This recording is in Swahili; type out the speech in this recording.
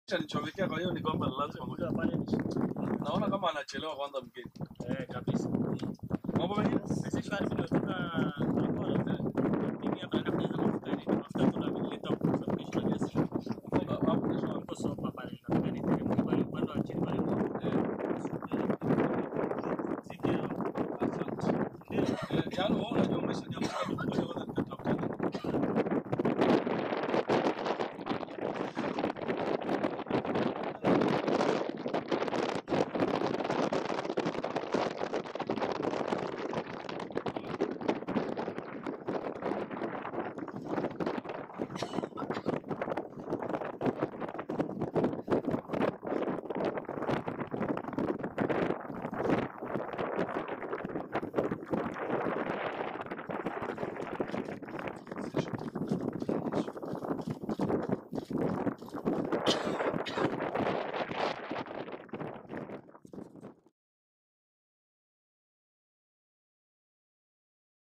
acha nichomekea, kwa hiyo ni kwamba lazima ngoja. Naona kama anachelewa kwanza mgeni. Kabisa. Mambo mengine? Sasa shwari ndio